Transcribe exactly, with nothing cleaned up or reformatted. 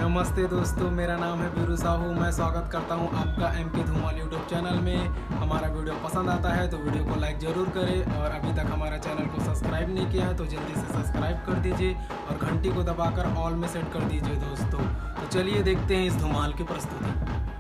नमस्ते दोस्तों, मेरा नाम है वीरू साहू। मैं स्वागत करता हूं आपका M P Dhumal YouTube channel में। हमारा वीडियो पसंद आता है तो वीडियो को लाइक ज़रूर करें और अभी तक हमारा चैनल को सब्सक्राइब नहीं किया है तो जल्दी से सब्सक्राइब कर दीजिए और घंटी को दबाकर ऑल में सेट कर दीजिए दोस्तों। तो चलिए देखते हैं इस धमाल की प्रस्तुति।